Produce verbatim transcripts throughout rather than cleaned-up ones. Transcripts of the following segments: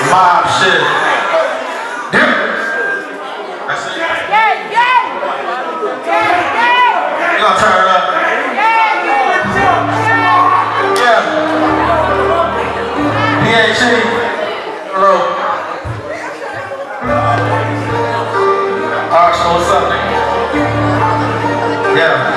Mob shit. Dip. That's it. Yeah, yeah. Yeah, yeah. You gonna turn it up? Yeah, Yeah. P H E. Hello. Arsenal, what's up, nigga? Yeah.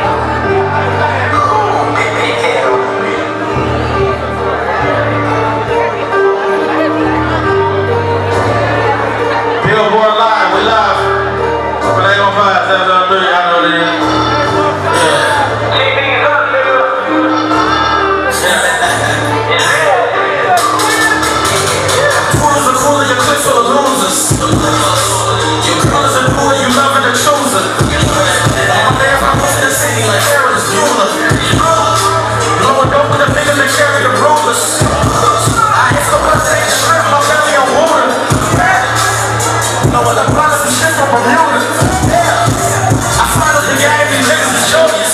Billboard Live, we live. But they gon' find seven oh three, I know they is. Poolers are cooler, your clips full of losers. Your girl is a pool, you loving the chooser. All day if I was in the city like Aaron is Bueller. Blowing dope with the fingers that carry the rulers. I hit the bus, take the shrimp, my belly on water. Knowing the brothers and shit from Bermuda. I started the game, these niggas is joyous.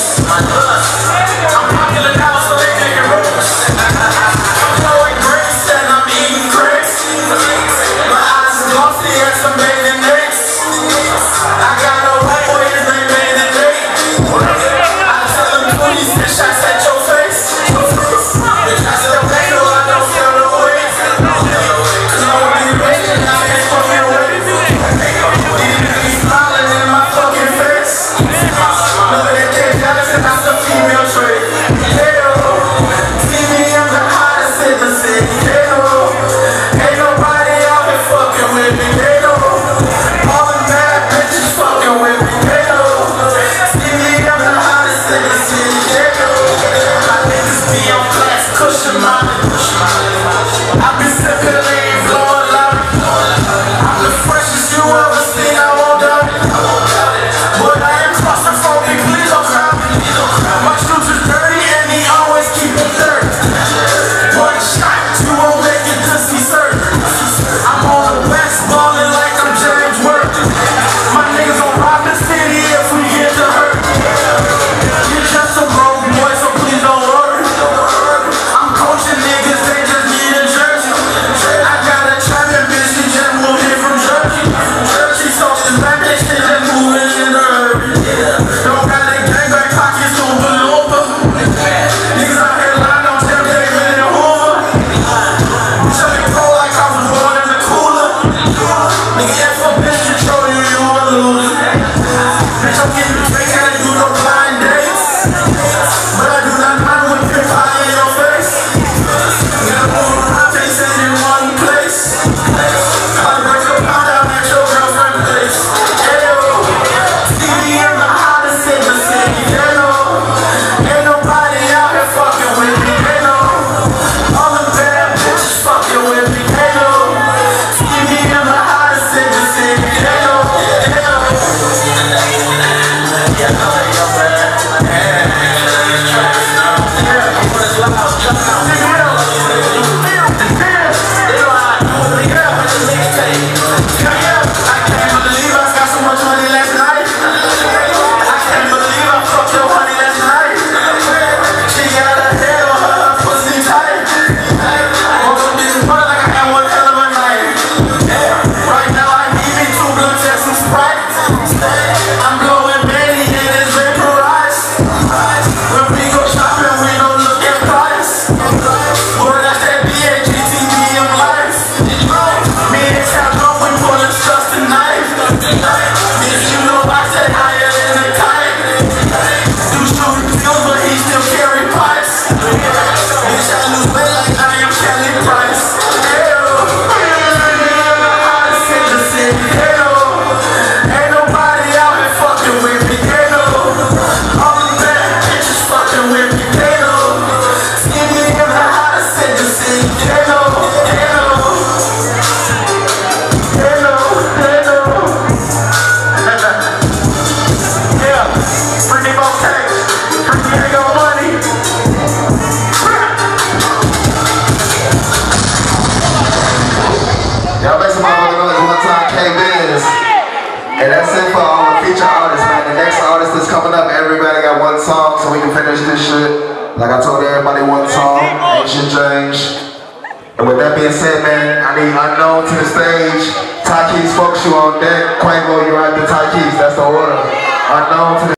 I'm popular now, so they taking rumors. I'm blowing grapes and I'm eating grapes. My eyes is glossy as some bathing grapes. I got no white boy, his name Bathing Nate. I tell them please, bitch, I set your face. Bitch, I still pay, though I don't feel the weight. Cause no one be rich and I ain't fucking wait. These niggas smiling in my fucking face. Look at that kid jealous and that's the female trait. Hell, see me, I'm the hottest in the city. Hell, ain't nobody out here fucking with me. Hell, all the bad bitches fucking with me. Hell, see me, I'm the hottest in the city. Hell, my niggas be on class, cushion mine. I be sipping lean, blowing loud. I'm the freshest you ever seen, I won't doubt it. But I ain't claustrophobic, please don't crowd me. My shoes is dirty and he always keep it dirty. One shot, you won't make it to see surgery. I'm on the west ballin' like I'm James Worthy. My niggas gon' rob the city if we get to hurt. You're just a broke boy, so please don't worry. I'm coaching niggas, they just need a jersey. I got a trapping bitch, she just moved here from Jersey. She talking back, they shit just moving in a hurry. Don't got a gangbang pockets, don't balloon. Niggas out here lying on Tim David and Hoover. Shut me pro like I was born in the cooler. Nigga, if a bitch control you, you a loser. Bitch, I'm getting drinks and I do no blind dates. But I do not mind when pimp high in your face. Nigga, move around, they send in one place. I break a pound down at your girlfriend place. Ayo, see me, I'm the hottest in the city. Ayo, ain't nobody out here fucking with me. Ayo, all the bad bitches fucking with me. Ayo, see me, I'm the hottest in the city. Ayo, ayo. Yeah, I like your bad. I'm blowing Manny and it's vaporized. When we go shopping, we don't look at price. Boy, that's that B A G T V of life. Me and Cap up, we pulling stuff tonight. Bitch, you know I said higher than a kite. Do shooting skills, but he still carry pipes. Bitch, I lose weight like I am Kelly Price. Hell, hottest in the city. Hell, ain't nobody out here fucking with me. Hell, all the bad bitches fucking with me. Hell, see me, I'm the hottest in the city. Hell, hell, hell, hell. Yeah, pretty okay. Pretty ain't got money. Y'all make some motherfucking noise one time, K-Biz. And that's it for all the feature artists, man. The next artist that's coming up, everybody got one song so we can finish this shit. Like I told everybody, one song, Ancient James. And with that being said, man, I need Unknown to the stage. Ty Keys, Folks, you on deck. Quavo, you right to Ty Keys. That's the order. Unknown to the